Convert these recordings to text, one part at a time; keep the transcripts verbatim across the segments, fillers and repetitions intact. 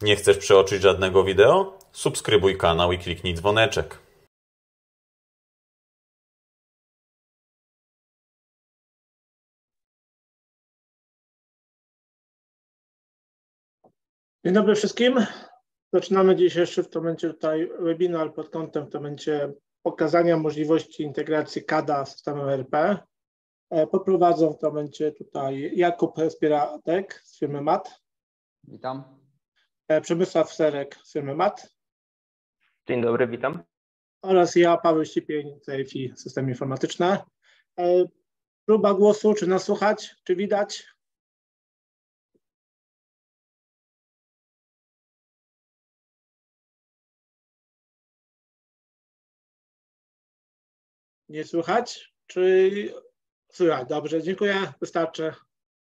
Nie chcesz przeoczyć żadnego wideo? Subskrybuj kanał i kliknij dzwoneczek. Dzień dobry wszystkim. Zaczynamy dzisiejszy w tym momencie tutaj webinar pod kątem w tym momencie pokazania możliwości integracji K A D A z systemem E R P. Poprowadzą w tym momencie tutaj Jakub Spieratek z firmy M A T. Witam. Przemysław Serek z firmy M A T. Dzień dobry, witam. Oraz ja, Paweł Ścipień, C F I Systemy Informatyczne. Próba głosu, czy nas słychać, czy widać? Nie słychać? Czy słychać? Dobrze, dziękuję, wystarczy.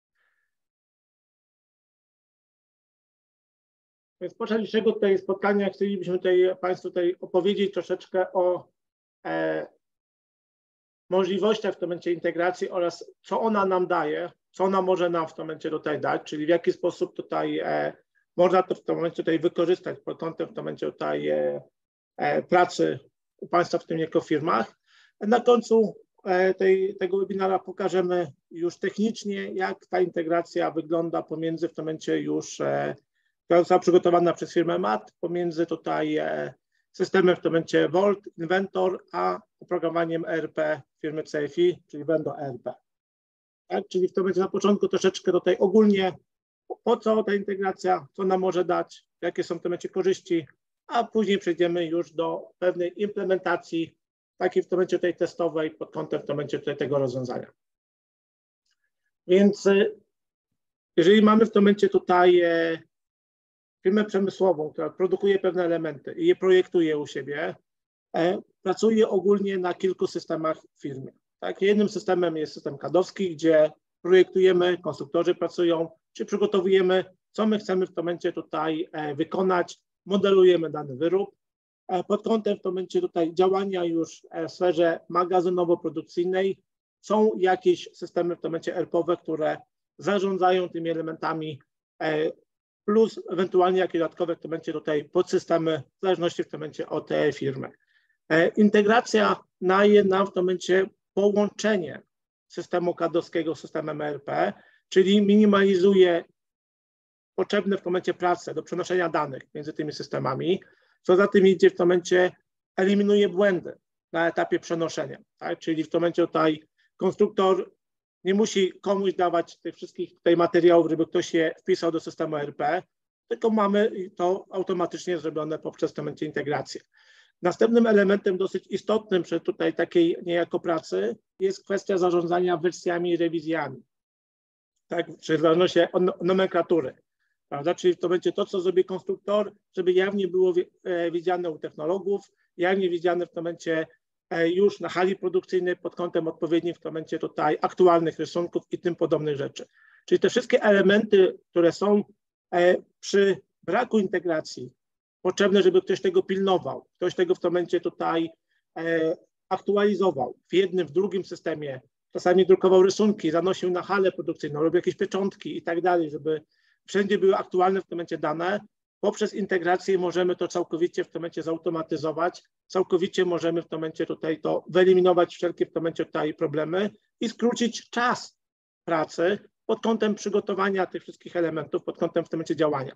Więc podczas dzisiejszego tutaj spotkania chcielibyśmy tutaj Państwu tutaj opowiedzieć troszeczkę o e, możliwościach w tym momencie integracji oraz co ona nam daje, co ona może nam w tym momencie tutaj dać, czyli w jaki sposób tutaj e, można to w tym momencie tutaj wykorzystać pod kątem w tym momencie tutaj e, e, pracy u Państwa w tym jako firmach. Na końcu tej, tego webinara pokażemy już technicznie, jak ta integracja wygląda pomiędzy w tym momencie już, która została przygotowana przez firmę M A T, pomiędzy tutaj systemem w tym momencie Volt, Inventor, a oprogramowaniem E R P firmy C F I, czyli Vendo E R P. Tak? Czyli w tym momencie na początku troszeczkę tutaj ogólnie, po co ta integracja, co nam może dać, jakie są w tym momencie korzyści, a później przejdziemy już do pewnej implementacji takiej w tym momencie tutaj testowej pod kątem w tym momencie tutaj tego rozwiązania. Więc jeżeli mamy w tym momencie tutaj firmę przemysłową, która produkuje pewne elementy i je projektuje u siebie, pracuje ogólnie na kilku systemach w firmie. Tak? Jednym systemem jest system kadowski, gdzie projektujemy, konstruktorzy pracują, czy przygotowujemy, co my chcemy w tym momencie tutaj wykonać, modelujemy dany wyrób. Pod kątem w tym momencie tutaj działania już w sferze magazynowo-produkcyjnej są jakieś systemy w tym momencie E R P-owe, które zarządzają tymi elementami, plus ewentualnie jakieś dodatkowe w tym momencie tutaj podsystemy, w zależności w tym momencie od tej firmy. Integracja daje nam w tym momencie połączenie systemu kadowskiego z systemem E R P, czyli minimalizuje potrzebne w tym momencie prace do przenoszenia danych między tymi systemami. Co za tym idzie, w tym momencie eliminuje błędy na etapie przenoszenia. Tak? Czyli w tym momencie tutaj konstruktor nie musi komuś dawać tych wszystkich tutaj materiałów, żeby ktoś je wpisał do systemu E R P, tylko mamy to automatycznie zrobione poprzez w tym momencie integrację. Następnym elementem dosyć istotnym przy tutaj takiej niejako pracy jest kwestia zarządzania wersjami i rewizjami. Tak? Czyli w zależności od nomenklatury. Prawda? Czyli to będzie to, co zrobi konstruktor, żeby jawnie było widziane u technologów, jawnie widziane w tym momencie już na hali produkcyjnej pod kątem odpowiednich w tym momencie tutaj aktualnych rysunków i tym podobnych rzeczy. Czyli te wszystkie elementy, które są przy braku integracji potrzebne, żeby ktoś tego pilnował, ktoś tego w tym momencie tutaj aktualizował w jednym, w drugim systemie, czasami drukował rysunki, zanosił na halę produkcyjną, robił jakieś pieczątki i tak dalej, żeby wszędzie były aktualne w tym momencie dane. Poprzez integrację możemy to całkowicie w tym momencie zautomatyzować, całkowicie możemy w tym momencie tutaj to wyeliminować wszelkie w tym momencie tutaj problemy i skrócić czas pracy pod kątem przygotowania tych wszystkich elementów, pod kątem w tym momencie działania.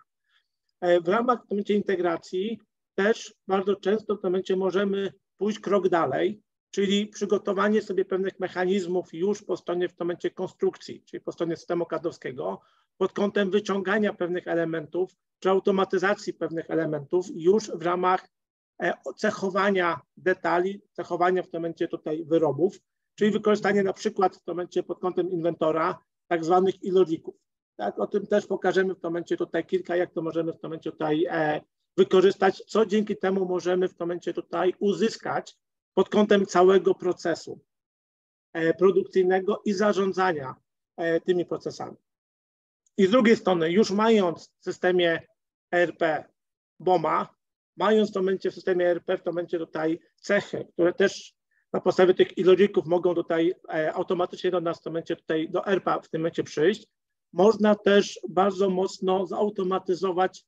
W ramach w tym momencie integracji też bardzo często w tym momencie możemy pójść krok dalej, czyli przygotowanie sobie pewnych mechanizmów już po stronie w tym momencie konstrukcji, czyli po stronie systemu kadowskiego, pod kątem wyciągania pewnych elementów, czy automatyzacji pewnych elementów już w ramach cechowania detali, cechowania w tym momencie tutaj wyrobów, czyli wykorzystanie na przykład w tym momencie pod kątem inwentora tak zwanych ilodzików. Tak, o tym też pokażemy w tym momencie tutaj kilka, jak to możemy w tym momencie tutaj e, wykorzystać, co dzięki temu możemy w tym momencie tutaj uzyskać pod kątem całego procesu e, produkcyjnego i zarządzania e, tymi procesami. I z drugiej strony, już mając w systemie E R P B O M-a, mając w tym momencie w systemie E R P w tym momencie tutaj cechy, które też na podstawie tych ilodzików mogą tutaj e, automatycznie do nas w tym momencie tutaj do E R P-a w tym momencie przyjść, można też bardzo mocno zautomatyzować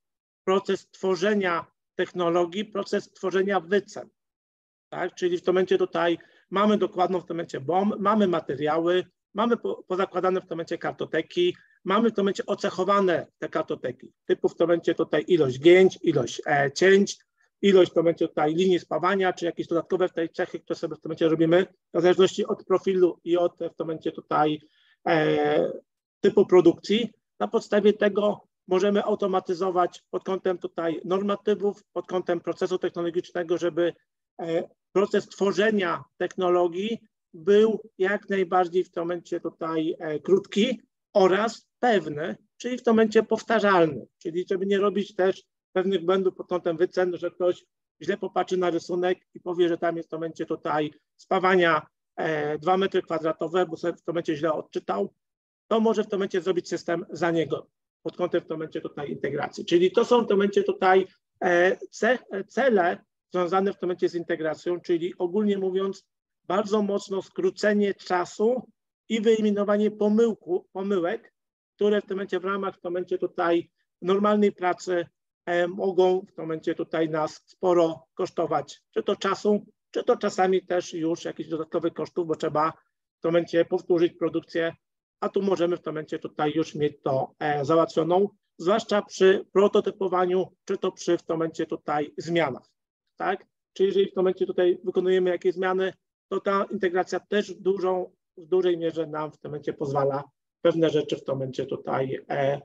proces tworzenia technologii, proces tworzenia wycen. Tak? Czyli w tym momencie tutaj mamy dokładną w tym momencie B O M, mamy materiały, mamy po, pozakładane w tym momencie kartoteki, mamy w tym momencie ocechowane te kartoteki, typu w tym momencie tutaj ilość gięć, ilość e, cięć, ilość w tym momencie tutaj linii spawania, czy jakieś dodatkowe tutaj cechy, które sobie w tym momencie robimy, w zależności od profilu i od w tym momencie tutaj e, typu produkcji. Na podstawie tego możemy automatyzować pod kątem tutaj normatywów, pod kątem procesu technologicznego, żeby e, proces tworzenia technologii był jak najbardziej w tym momencie tutaj e, krótki oraz pewny, czyli w tym momencie powtarzalny, czyli żeby nie robić też pewnych błędów pod kątem wycen, że ktoś źle popatrzy na rysunek i powie, że tam jest w tym momencie tutaj spawania e, dwa metry kwadratowe, bo sobie w tym momencie źle odczytał, to może w tym momencie zrobić system za niego pod kątem w tym momencie tutaj integracji. Czyli to są w tym momencie tutaj e, ce, cele związane w tym momencie z integracją, czyli ogólnie mówiąc bardzo mocno skrócenie czasu i wyeliminowanie pomyłku, pomyłek, które w tym momencie w ramach w tym momencie tutaj normalnej pracy e, mogą w tym momencie tutaj nas sporo kosztować, czy to czasu, czy to czasami też już jakichś dodatkowych kosztów, bo trzeba w tym momencie powtórzyć produkcję, a tu możemy w tym momencie tutaj już mieć to e, załatwioną, zwłaszcza przy prototypowaniu, czy to przy w tym momencie tutaj zmianach, tak? Czyli jeżeli w tym momencie tutaj wykonujemy jakieś zmiany, to ta integracja też dużą, w dużej mierze nam w tym momencie pozwala pewne rzeczy w tym momencie tutaj e,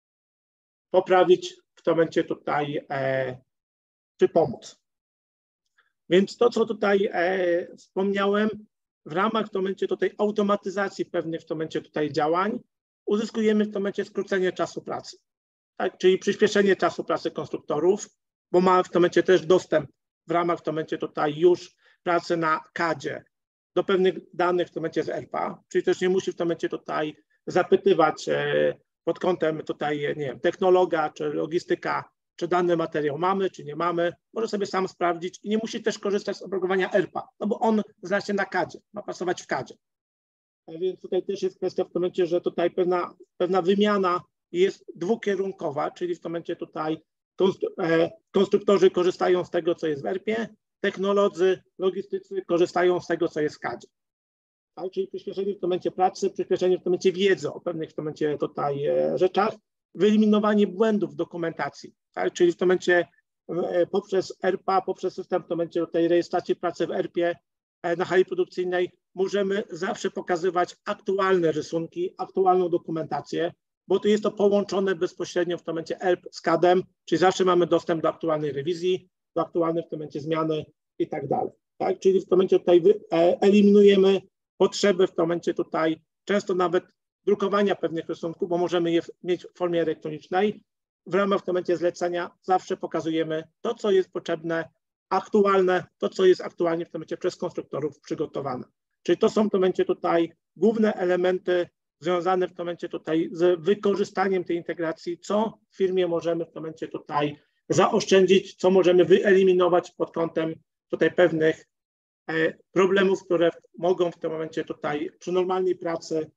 poprawić, w tym momencie tutaj e, czy pomóc. Więc to, co tutaj e, wspomniałem, w ramach w tym momencie tutaj automatyzacji pewnych w tym momencie tutaj działań uzyskujemy w tym momencie skrócenie czasu pracy, tak? Czyli przyspieszenie czasu pracy konstruktorów, bo mamy w tym momencie też dostęp w ramach w tym momencie tutaj już pracy na kadzie do pewnych danych w tym momencie z E R P A, czyli też nie musi w tym momencie tutaj zapytywać e, pod kątem tutaj, nie wiem, technologa czy logistyka, czy dany materiał mamy, czy nie mamy, może sobie sam sprawdzić i nie musi też korzystać z oprogramowania E R P A, no bo on zna się na kadzie, ma pracować w kadzie. A więc tutaj też jest kwestia w tym momencie, że tutaj pewna, pewna wymiana jest dwukierunkowa, czyli w tym momencie tutaj konstruktorzy korzystają z tego, co jest w E R P ie, technolodzy, logistycy korzystają z tego, co jest w kadzie. Tak? Czyli przyspieszenie w tym momencie pracy, przyspieszenie w tym momencie wiedzy o pewnych w tym momencie tutaj rzeczach, wyeliminowanie błędów w dokumentacji, tak? Czyli w tym momencie poprzez E R P A, poprzez system w tym momencie tej rejestracji pracy w E R P ie na hali produkcyjnej możemy zawsze pokazywać aktualne rysunki, aktualną dokumentację, bo tu jest to połączone bezpośrednio w tym momencie E R P z kadem, czyli zawsze mamy dostęp do aktualnej rewizji, do aktualnej w tym momencie zmiany i tak dalej. Tak? Czyli w tym momencie tutaj eliminujemy potrzeby w tym momencie tutaj często nawet drukowania pewnych rysunków, bo możemy je mieć w formie elektronicznej. W ramach w tym momencie zlecenia zawsze pokazujemy to, co jest potrzebne, aktualne, to, co jest aktualnie w tym momencie przez konstruktorów przygotowane. Czyli to są w tym momencie tutaj główne elementy związane w tym momencie tutaj z wykorzystaniem tej integracji, co w firmie możemy w tym momencie tutaj zaoszczędzić, co możemy wyeliminować pod kątem tutaj pewnych problemów, które mogą w tym momencie tutaj przy normalnej pracy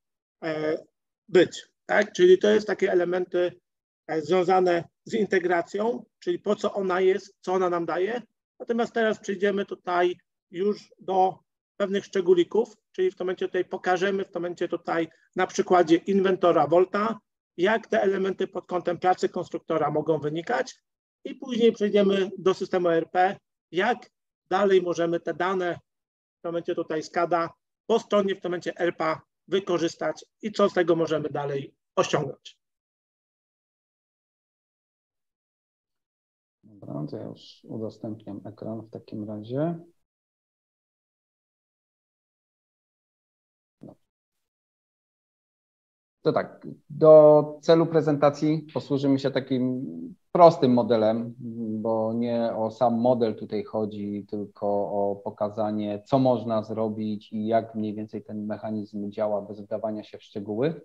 być. Tak? Czyli to jest takie elementy związane z integracją, czyli po co ona jest, co ona nam daje. Natomiast teraz przejdziemy tutaj już do pewnych szczególików, czyli w tym momencie tutaj pokażemy w tym momencie tutaj na przykładzie inwentora Volta, jak te elementy pod kątem pracy konstruktora mogą wynikać i później przejdziemy do systemu E R P, jak dalej możemy te dane w tym momencie tutaj z kada po stronie w tym momencie E R P A wykorzystać i co z tego możemy dalej osiągnąć. Dobra, to ja już udostępniam ekran w takim razie. To tak, do celu prezentacji posłużymy się takim prostym modelem, bo nie o sam model tutaj chodzi, tylko o pokazanie, co można zrobić i jak mniej więcej ten mechanizm działa bez wdawania się w szczegóły.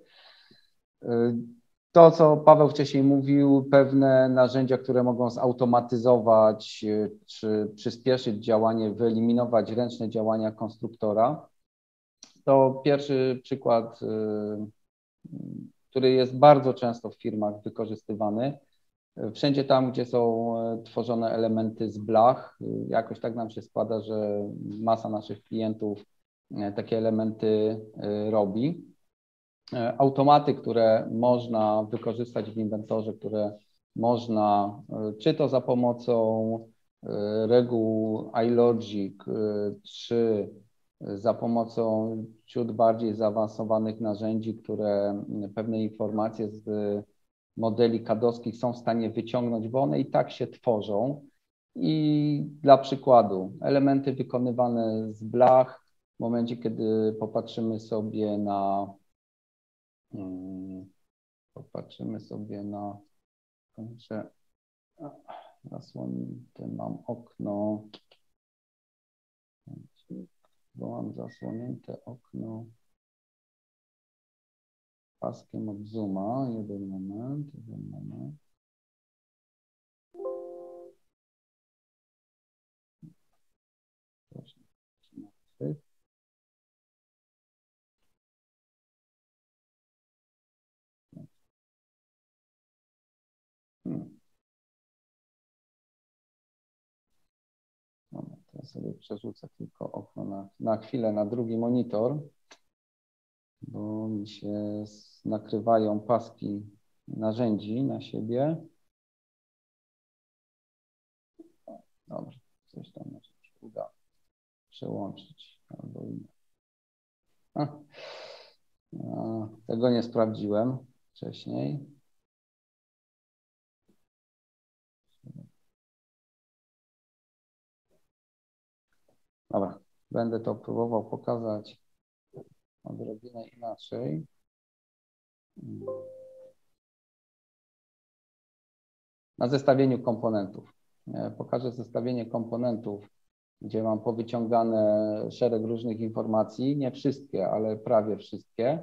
To, co Paweł wcześniej mówił, pewne narzędzia, które mogą zautomatyzować czy przyspieszyć działanie, wyeliminować ręczne działania konstruktora. To pierwszy przykład, który jest bardzo często w firmach wykorzystywany, Wszędzie tam, gdzie są tworzone elementy z blach, jakoś tak nam się składa, że masa naszych klientów takie elementy robi. Automaty, które można wykorzystać w inwentorze, które można, czy to za pomocą reguł iLogic, czy za pomocą ciut bardziej zaawansowanych narzędzi, które pewne informacje z modeli kadowskich są w stanie wyciągnąć, bo one i tak się tworzą. I dla przykładu, elementy wykonywane z blach, w momencie, kiedy popatrzymy sobie na hmm, popatrzymy sobie na że zasłonięte mam okno, bo mam zasłonięte okno paskiem od Zooma. Jeden moment, jeden moment. Proszę. Hmm. Dobra, teraz sobie przerzucę tylko okno na, na chwilę na drugi monitor, bo mi się nakrywają paski narzędzi na siebie. Dobrze, coś tam może się uda przełączyć albo inne. A, a, tego nie sprawdziłem wcześniej. Dobra, będę to próbował pokazać odrobinę inaczej. Na zestawieniu komponentów. Pokażę zestawienie komponentów, gdzie mam powyciągane szereg różnych informacji, nie wszystkie, ale prawie wszystkie.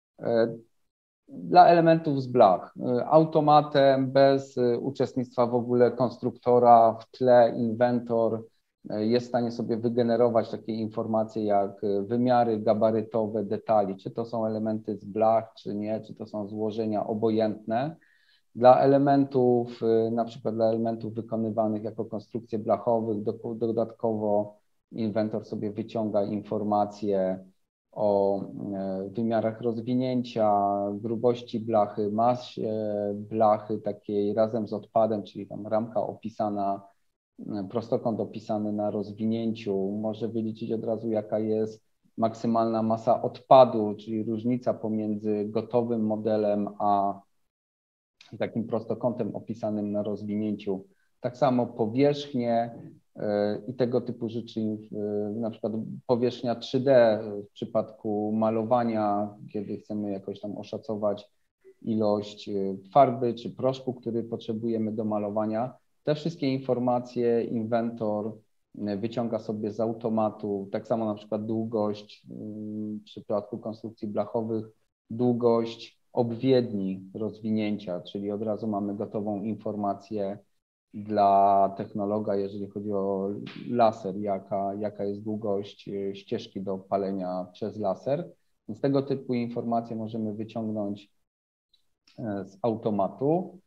Dla elementów z blach. Automatem, bez uczestnictwa w ogóle konstruktora, w tle inwentor jest w stanie sobie wygenerować takie informacje jak wymiary gabarytowe, detali, czy to są elementy z blach, czy nie, czy to są złożenia obojętne. Dla elementów, na przykład dla elementów wykonywanych jako konstrukcje blachowych, dodatkowo inwentor sobie wyciąga informacje o wymiarach rozwinięcia, grubości blachy, masie blachy takiej razem z odpadem, czyli tam ramka opisana, prostokąt opisany na rozwinięciu, może wyliczyć od razu, jaka jest maksymalna masa odpadu, czyli różnica pomiędzy gotowym modelem a takim prostokątem opisanym na rozwinięciu. Tak samo powierzchnie i tego typu rzeczy, na przykład powierzchnia trzy D w przypadku malowania, kiedy chcemy jakoś tam oszacować ilość farby czy proszku, który potrzebujemy do malowania. Te wszystkie informacje inwentor wyciąga sobie z automatu, tak samo na przykład długość w przypadku konstrukcji blachowych, długość obwiedni rozwinięcia, czyli od razu mamy gotową informację dla technologa, jeżeli chodzi o laser, jaka, jaka jest długość ścieżki do palenia przez laser. Więc tego typu informacje możemy wyciągnąć z automatu.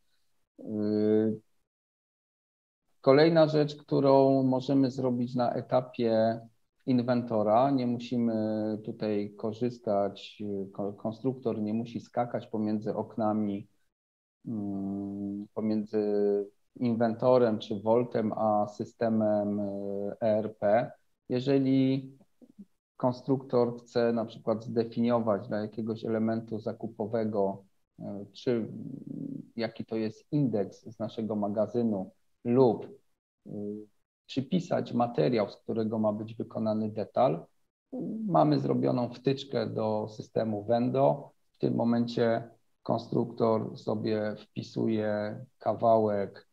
Kolejna rzecz, którą możemy zrobić na etapie inwentora, nie musimy tutaj korzystać, konstruktor nie musi skakać pomiędzy oknami, pomiędzy inwentorem czy Voltem a systemem E R P. Jeżeli konstruktor chce na przykład zdefiniować dla jakiegoś elementu zakupowego, czy jaki to jest indeks z naszego magazynu lub przypisać materiał, z którego ma być wykonany detal, mamy zrobioną wtyczkę do systemu Vendo. W tym momencie konstruktor sobie wpisuje kawałek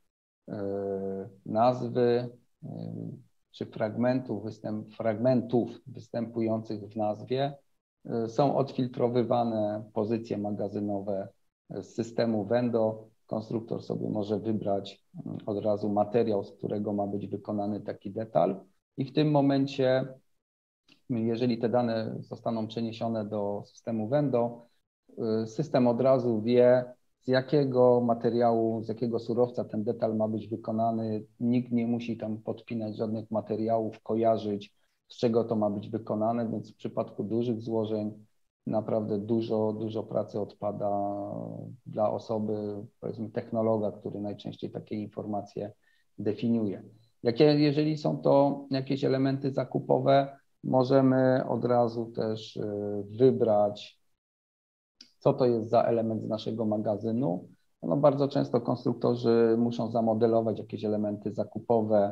nazwy czy fragmentów, występ, fragmentów występujących w nazwie. Są odfiltrowywane pozycje magazynowe z systemu Vendo. Konstruktor sobie może wybrać od razu materiał, z którego ma być wykonany taki detal i w tym momencie, jeżeli te dane zostaną przeniesione do systemu Vendo, system od razu wie, z jakiego materiału, z jakiego surowca ten detal ma być wykonany. Nikt nie musi tam podpinać żadnych materiałów, kojarzyć, z czego to ma być wykonane, więc w przypadku dużych złożeń naprawdę dużo, dużo pracy odpada dla osoby, powiedzmy technologa, który najczęściej takie informacje definiuje. Jakie, jeżeli są to jakieś elementy zakupowe, możemy od razu też wybrać, co to jest za element z naszego magazynu. No bardzo często konstruktorzy muszą zamodelować jakieś elementy zakupowe,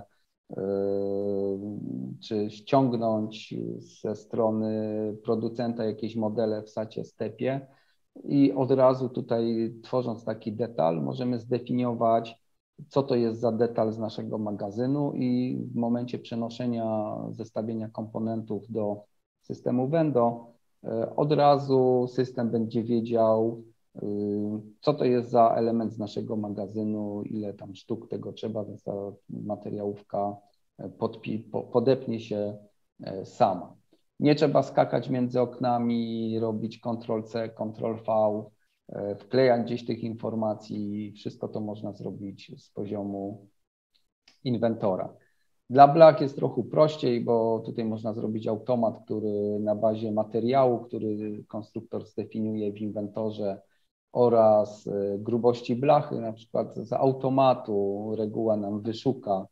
czy ściągnąć ze strony producenta jakieś modele w sacie stepie i od razu tutaj, tworząc taki detal, możemy zdefiniować, co to jest za detal z naszego magazynu i w momencie przenoszenia zestawienia komponentów do systemu Vendo od razu system będzie wiedział, co to jest za element z naszego magazynu, ile tam sztuk tego trzeba, więc ta materiałówka podpi, podepnie się sama. Nie trzeba skakać między oknami, robić kontrol C, kontrol V, wklejać gdzieś tych informacji. Wszystko to można zrobić z poziomu inwentora. Dla blach jest trochę prościej, bo tutaj można zrobić automat, który na bazie materiału, który konstruktor zdefiniuje w inwentorze, oraz grubości blachy, na przykład z automatu reguła nam wyszuka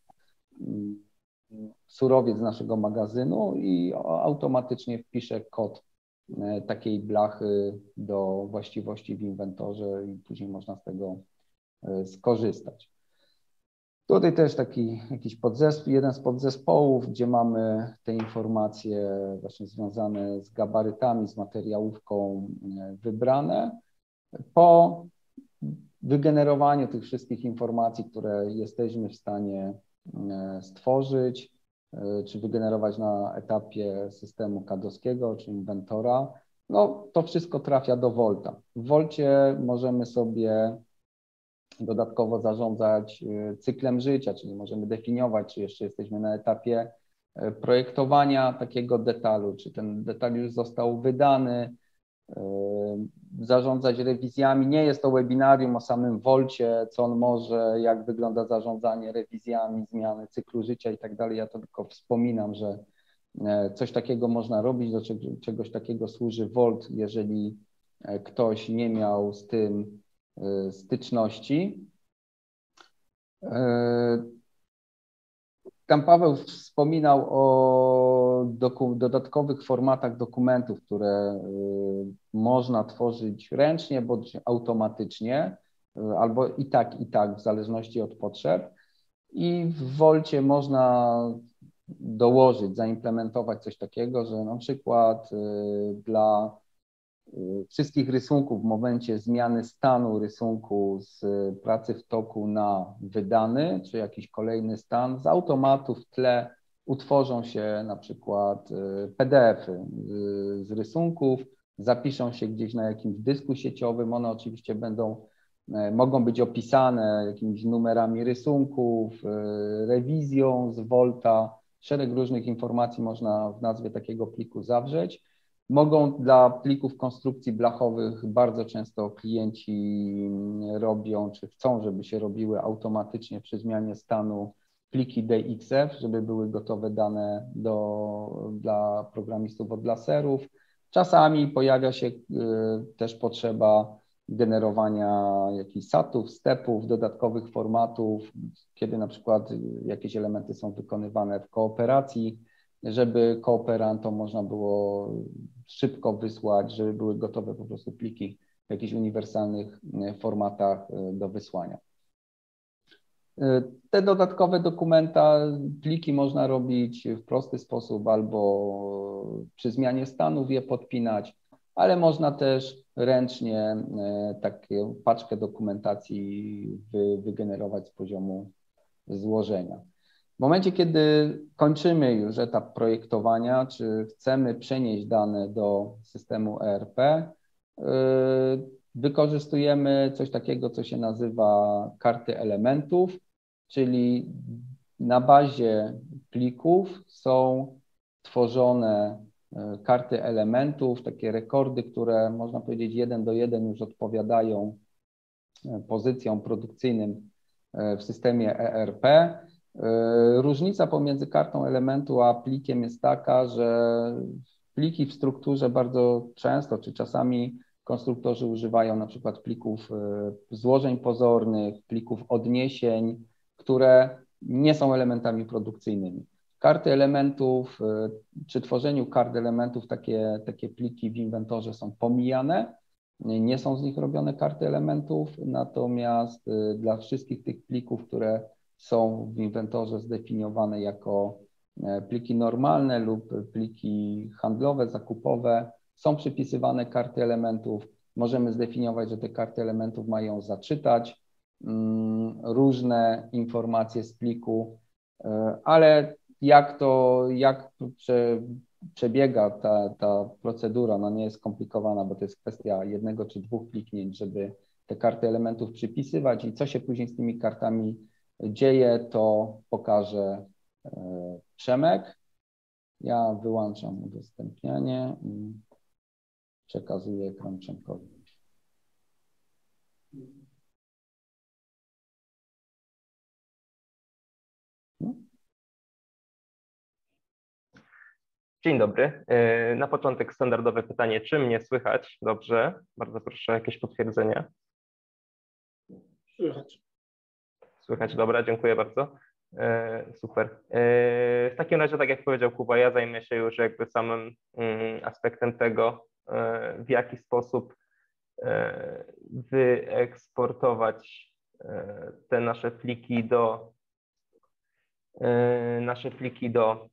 surowiec z naszego magazynu i automatycznie wpisze kod takiej blachy do właściwości w inwentorze i później można z tego skorzystać. Tutaj też taki jakiś podzespół, jeden z podzespołów, gdzie mamy te informacje właśnie związane z gabarytami, z materiałówką wybrane. Po wygenerowaniu tych wszystkich informacji, które jesteśmy w stanie stworzyć, czy wygenerować na etapie systemu kadowskiego, czy inwentora, no to wszystko trafia do Volta. W Volcie możemy sobie dodatkowo zarządzać cyklem życia, czyli możemy definiować, czy jeszcze jesteśmy na etapie projektowania takiego detalu, czy ten detal już został wydany, zarządzać rewizjami. Nie jest to webinarium o samym Volcie, co on może, jak wygląda zarządzanie rewizjami, zmiany cyklu życia i tak dalej. Ja to tylko wspominam, że coś takiego można robić, do czegoś takiego służy Volt, jeżeli ktoś nie miał z tym styczności. Tam Paweł wspominał o doku, dodatkowych formatach dokumentów, które można tworzyć ręcznie bądź automatycznie, albo i tak, i tak, w zależności od potrzeb. I w Volcie można dołożyć, zaimplementować coś takiego, że na przykład dla wszystkich rysunków w momencie zmiany stanu rysunku z pracy w toku na wydany, czy jakiś kolejny stan, z automatu w tle utworzą się na przykład P D F-y z rysunków, zapiszą się gdzieś na jakimś dysku sieciowym, one oczywiście będą, mogą być opisane jakimiś numerami rysunków, rewizją z Volta, szereg różnych informacji można w nazwie takiego pliku zawrzeć. Mogą dla plików konstrukcji blachowych bardzo często klienci robią, czy chcą, żeby się robiły automatycznie przy zmianie stanu pliki D X F, żeby były gotowe dane do, dla programistów od laserów. Czasami pojawia się też potrzeba generowania jakichś satów, stepów, dodatkowych formatów, kiedy na przykład jakieś elementy są wykonywane w kooperacji, żeby kooperantom można było szybko wysłać, żeby były gotowe po prostu pliki w jakichś uniwersalnych formatach do wysłania. Te dodatkowe dokumenta, pliki można robić w prosty sposób albo przy zmianie stanów je podpinać, ale można też ręcznie taką paczkę dokumentacji wy, wygenerować z poziomu złożenia. W momencie, kiedy kończymy już etap projektowania, czy chcemy przenieść dane do systemu E R P, wykorzystujemy coś takiego, co się nazywa karty elementów, czyli na bazie plików są tworzone karty elementów, takie rekordy, które można powiedzieć jeden do jeden już odpowiadają pozycją produkcyjnym w systemie E R P. Różnica pomiędzy kartą elementu a plikiem jest taka, że pliki w strukturze bardzo często, czy czasami konstruktorzy używają na przykład plików złożeń pozornych, plików odniesień, które nie są elementami produkcyjnymi. Karty elementów, przy tworzeniu kart elementów takie, takie pliki w inwentorze są pomijane, nie są z nich robione karty elementów, natomiast dla wszystkich tych plików, które są w inwentorze zdefiniowane jako pliki normalne lub pliki handlowe, zakupowe, są przypisywane karty elementów. Możemy zdefiniować, że te karty elementów mają zaczytać mm, różne informacje z pliku, ale jak to, jak prze, przebiega ta, ta procedura, no nie jest skomplikowana, bo to jest kwestia jednego czy dwóch kliknięć, żeby te karty elementów przypisywać i co się później z tymi kartami dzieje, to pokaże Przemek. Ja wyłączam udostępnianie i przekazuję ekran Przemkowi. Dzień dobry. Na początek standardowe pytanie, czy mnie słychać dobrze? Bardzo proszę o jakieś potwierdzenie. Słychać. Słychać, dobra, dziękuję bardzo. Super. W takim razie, tak jak powiedział Kuba, ja zajmę się już jakby samym aspektem tego, w jaki sposób wyeksportować te nasze pliki do nasze pliki do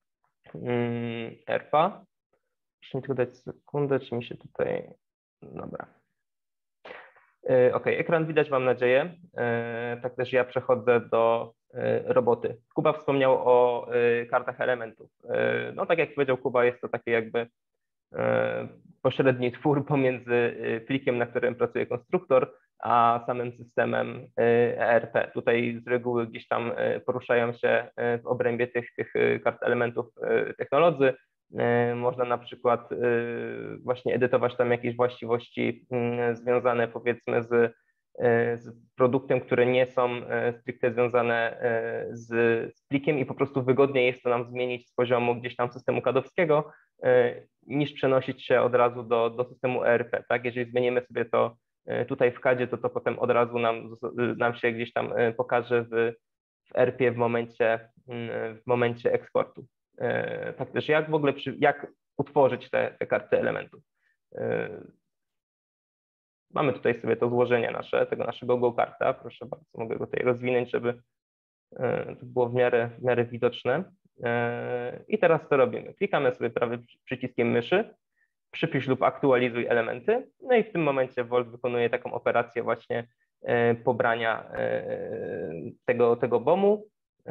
E R P A. Proszę mi tylko dać sekundę, czy mi się tutaj... Dobra. OK, ekran widać, mam nadzieję. Tak też ja przechodzę do roboty. Kuba wspomniał o kartach elementów. No tak jak powiedział Kuba, jest to taki jakby pośredni twór pomiędzy plikiem, na którym pracuje konstruktor, a samym systemem E R P. Tutaj z reguły gdzieś tam poruszają się w obrębie tych, tych kart elementów technolodzy. Można na przykład właśnie edytować tam jakieś właściwości związane powiedzmy z, z produktem, które nie są stricte związane z, z plikiem i po prostu wygodniej jest to nam zmienić z poziomu gdzieś tam systemu kadowskiego, niż przenosić się od razu do, do systemu E R P. Tak? Jeżeli zmienimy sobie to tutaj w kadzie, to to potem od razu nam, nam się gdzieś tam pokaże w, w E R P w momencie, w momencie eksportu. Tak też jak w ogóle, przy, jak utworzyć te, te karty elementów. Mamy tutaj sobie to złożenie nasze, tego naszego go-karta. Proszę bardzo, mogę go tutaj rozwinąć, żeby to było w miarę, w miarę widoczne. I teraz to robimy. Klikamy sobie prawym przyciskiem myszy, przypisz lub aktualizuj elementy. No i w tym momencie Volt wykonuje taką operację właśnie pobrania tego, tego bomu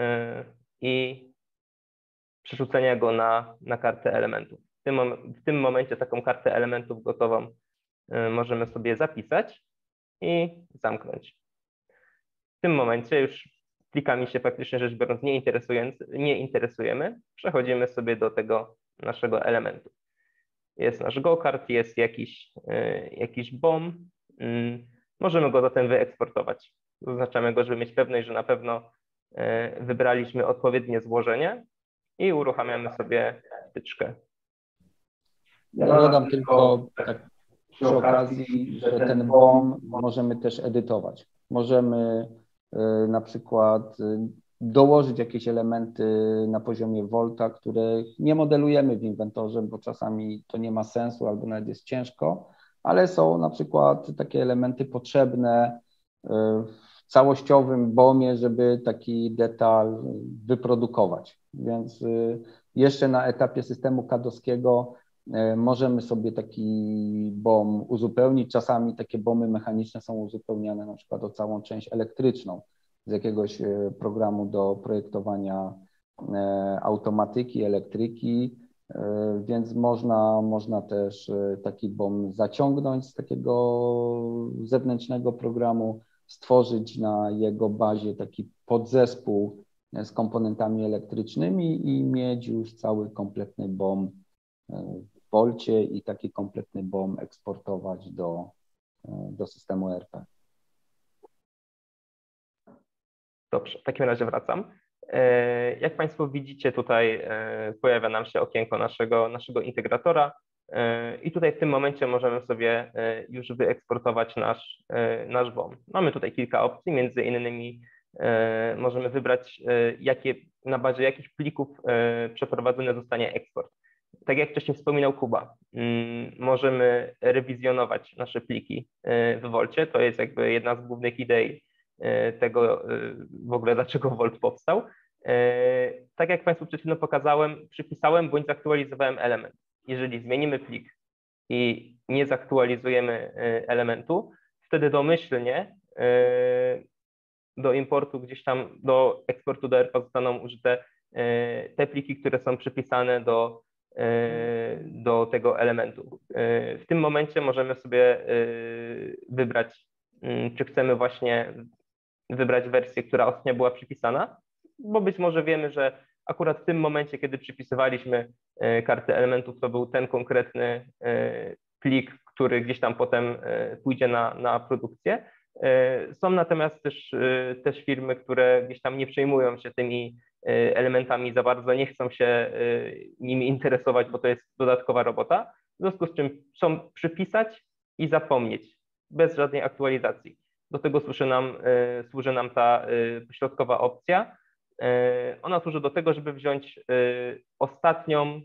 i przerzucenia go na, na kartę elementów. W tym, w tym momencie taką kartę elementów gotową możemy sobie zapisać i zamknąć. W tym momencie już plikami się faktycznie rzecz biorąc nie, interesując, nie interesujemy. Przechodzimy sobie do tego naszego elementu. Jest nasz go-kart, jest jakiś, jakiś bom. Możemy go zatem wyeksportować. Zaznaczamy go, żeby mieć pewność, że na pewno wybraliśmy odpowiednie złożenie i uruchamiamy sobie wtyczkę. Ja dodam tylko tak przy okazji, że ten bom możemy też edytować. Możemy na przykład dołożyć jakieś elementy na poziomie Volta, których nie modelujemy w inwentorze, bo czasami to nie ma sensu albo nawet jest ciężko, ale są na przykład takie elementy potrzebne w całościowym bomie, żeby taki detal wyprodukować. Więc jeszcze na etapie systemu kadowskiego możemy sobie taki bom uzupełnić. Czasami takie bomy mechaniczne są uzupełniane na przykład o całą część elektryczną z jakiegoś programu do projektowania automatyki, elektryki, więc można, można też taki bom zaciągnąć z takiego zewnętrznego programu, stworzyć na jego bazie taki podzespół z komponentami elektrycznymi i mieć już cały kompletny bom w Volcie i taki kompletny bom eksportować do, do systemu E R P. Dobrze, w takim razie wracam. Jak Państwo widzicie, tutaj pojawia nam się okienko naszego, naszego integratora i tutaj w tym momencie możemy sobie już wyeksportować nasz, nasz W O M. Mamy tutaj kilka opcji, między innymi możemy wybrać, jakie, na bazie jakich plików przeprowadzony zostanie eksport. Tak jak wcześniej wspominał Kuba, możemy rewizjonować nasze pliki w Wolcie. To jest jakby jedna z głównych idei tego w ogóle, dlaczego Volt powstał. Tak jak Państwu przed chwilą pokazałem, przypisałem bądź zaktualizowałem element. Jeżeli zmienimy plik i nie zaktualizujemy elementu, wtedy domyślnie do importu gdzieś tam, do eksportu do E R P A zostaną użyte te pliki, które są przypisane do, do tego elementu. W tym momencie możemy sobie wybrać, czy chcemy właśnie wybrać wersję, która ostatnio była przypisana, bo być może wiemy, że akurat w tym momencie, kiedy przypisywaliśmy kartę elementów, to był ten konkretny plik, który gdzieś tam potem pójdzie na, na produkcję. Są natomiast też, też firmy, które gdzieś tam nie przejmują się tymi elementami za bardzo, nie chcą się nimi interesować, bo to jest dodatkowa robota, w związku z czym chcą przypisać i zapomnieć, bez żadnej aktualizacji. Do tego służy nam, służy nam ta środkowa opcja. Ona służy do tego, żeby wziąć ostatnią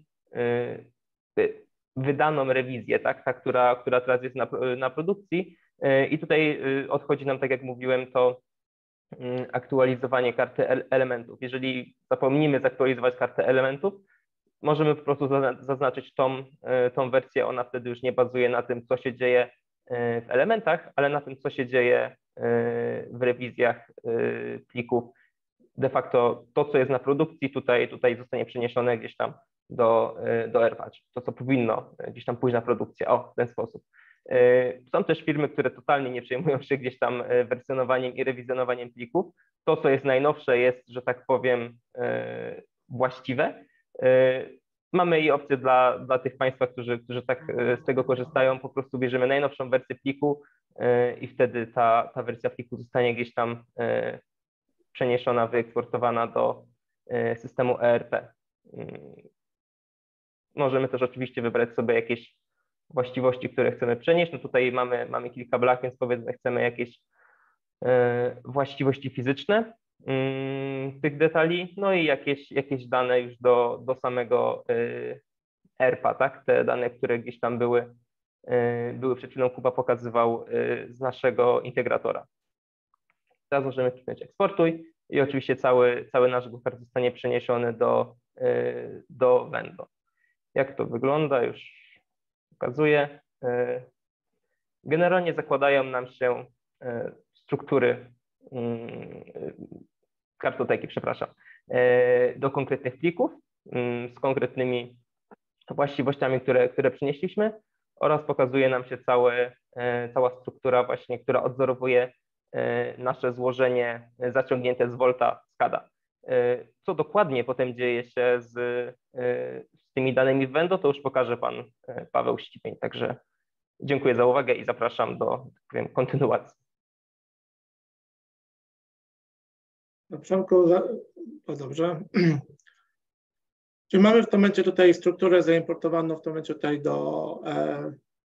wydaną rewizję, tak, ta, która, która teraz jest na, na produkcji i tutaj odchodzi nam, tak jak mówiłem, to aktualizowanie karty elementów. Jeżeli zapomnimy zaktualizować kartę elementów, możemy po prostu zaznaczyć tą, tą wersję, ona wtedy już nie bazuje na tym, co się dzieje w elementach, ale na tym, co się dzieje w rewizjach plików. De facto to, co jest na produkcji, tutaj, tutaj zostanie przeniesione gdzieś tam do, do E R P A, to, co powinno gdzieś tam pójść na produkcję. O, w ten sposób. Są też firmy, które totalnie nie przejmują się gdzieś tam wersjonowaniem i rewizjonowaniem plików. To, co jest najnowsze, jest, że tak powiem, właściwe. Mamy i opcję dla, dla tych Państwa, którzy, którzy tak z tego korzystają, po prostu bierzemy najnowszą wersję pliku i wtedy ta, ta wersja pliku zostanie gdzieś tam przeniesiona, wyeksportowana do systemu E R P. Możemy też oczywiście wybrać sobie jakieś właściwości, które chcemy przenieść. No tutaj mamy, mamy kilka blach, więc powiedzmy chcemy jakieś właściwości fizyczne tych detali, no i jakieś, jakieś dane już do, do samego E R P A, tak? Te dane, które gdzieś tam były, były przed chwilą Kuba pokazywał z naszego integratora. Teraz możemy kliknąć eksportuj i oczywiście cały, cały nasz GoCard zostanie przeniesiony do, do Wendo. Jak to wygląda, już pokazuję. Generalnie zakładają nam się struktury kartoteki, przepraszam, do konkretnych plików z konkretnymi właściwościami, które, które przynieśliśmy oraz pokazuje nam się całe, cała struktura właśnie, która odzorowuje nasze złożenie zaciągnięte z Volta SCADA. Co dokładnie potem dzieje się z, z tymi danymi w Wendo, to już pokaże Pan Paweł Ścipień. Także dziękuję za uwagę i zapraszam do, tak powiem, kontynuacji. Przemku, no dobrze. Czyli mamy w tym momencie tutaj strukturę zaimportowaną w tym momencie tutaj do e,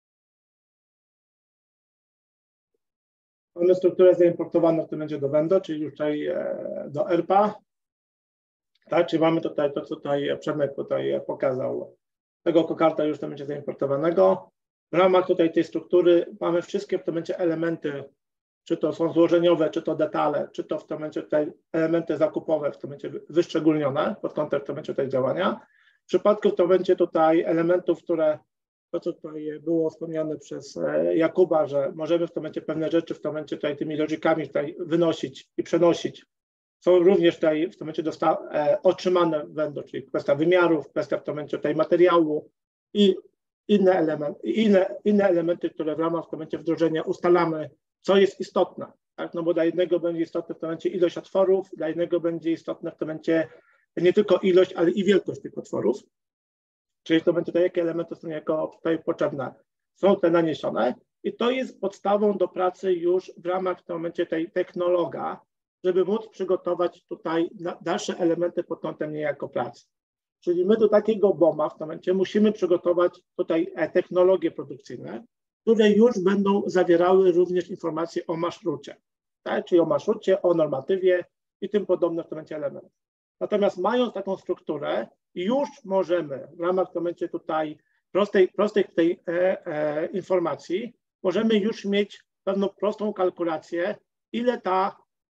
mamy strukturę zaimportowaną w tym momencie do Wendo, czyli już tutaj e, do E R P A. Tak, czyli mamy tutaj to, co tutaj Przemek tutaj pokazał. Tego kokarta już w tym momencie zaimportowanego. W ramach tutaj tej struktury mamy wszystkie w tym momencie elementy, czy to są złożeniowe, czy to detale, czy to w tym momencie tutaj elementy zakupowe w tym momencie wyszczególnione pod kątem w tym momencie tutaj działania. W przypadku w tym momencie tutaj elementów, które to, co tutaj było wspomniane przez Jakuba, że możemy w tym momencie pewne rzeczy w tym momencie tutaj tymi logikami tutaj wynosić i przenosić, są również tutaj w tym momencie dosta- e, otrzymane będą, czyli kwestia wymiarów, kwestia w tym momencie tutaj materiału i inne elementy, inne, inne elementy, które w ramach w tym momencie wdrożenia ustalamy, co jest istotne. Tak? No bo dla jednego będzie istotne w tym momencie ilość otworów, dla innego będzie istotne w tym momencie nie tylko ilość, ale i wielkość tych otworów. Czyli to będzie tutaj, jakie elementy są jako tutaj potrzebne, są te naniesione i to jest podstawą do pracy już w ramach w tym momencie tej technologa, żeby móc przygotować tutaj dalsze elementy pod kątem niejako pracy. Czyli my do takiego boma w tym momencie musimy przygotować tutaj technologie produkcyjne, które już będą zawierały również informacje o maszrucie, tak? Czyli o maszrucie, o normatywie i tym podobne w tym momencie elementy. Natomiast mając taką strukturę, już możemy w ramach w tym momencie tutaj prostej, prostej tej e, e, informacji, możemy już mieć pewną prostą kalkulację, ile ta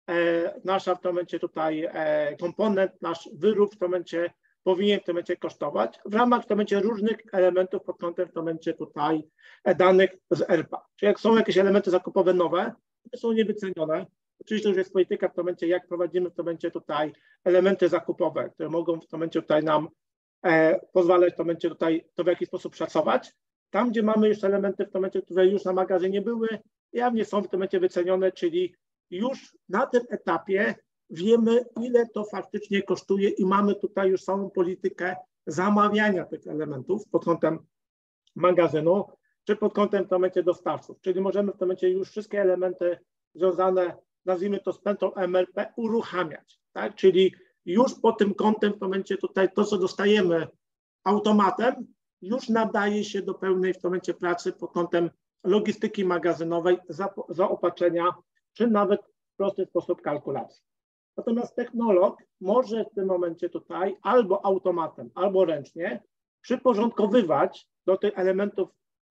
e, nasza w tym momencie tutaj e, komponent, nasz wyrób w tym momencie powinien w tym momencie kosztować w ramach w tym momencie różnych elementów pod kątem w tym momencie tutaj danych z E R P A. Czyli jak są jakieś elementy zakupowe nowe, to są niewycenione. Oczywiście już jest polityka w tym momencie, jak prowadzimy w tym momencie tutaj elementy zakupowe, które mogą w tym momencie tutaj nam e, pozwalać w tym momencie tutaj to w jakiś sposób szacować. Tam, gdzie mamy już elementy w tym momencie, które już na magazynie były, jawnie są w tym momencie wycenione, czyli już na tym etapie wiemy, ile to faktycznie kosztuje i mamy tutaj już samą politykę zamawiania tych elementów pod kątem magazynu, czy pod kątem w tym momencie dostawców. Czyli możemy w tym momencie już wszystkie elementy związane, nazwijmy to z pętlą M R P, uruchamiać, tak? Czyli już pod tym kątem w tym momencie tutaj to, co dostajemy automatem, już nadaje się do pełnej w tym momencie pracy pod kątem logistyki magazynowej, zaopatrzenia, czy nawet w prosty sposób kalkulacji. Natomiast technolog może w tym momencie tutaj albo automatem, albo ręcznie przyporządkowywać do tych elementów